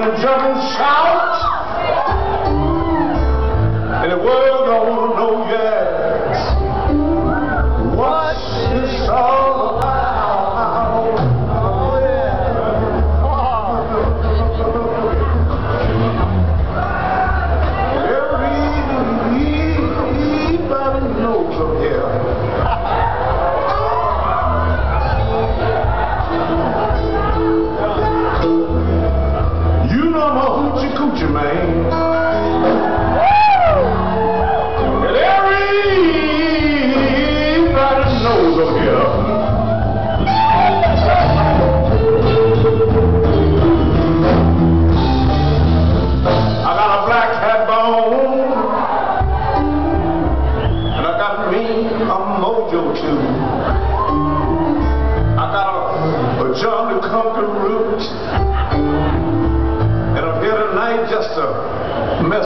gonna jump and shout, and the world gonna know, yes, what it's all about. Oh yeah. Everybody knows up here. Coochie man. And everybody knows up here. I got a black hat bone, and I got me a mojo too. I got a John the Conqueror root. And I'm here tonight just to mess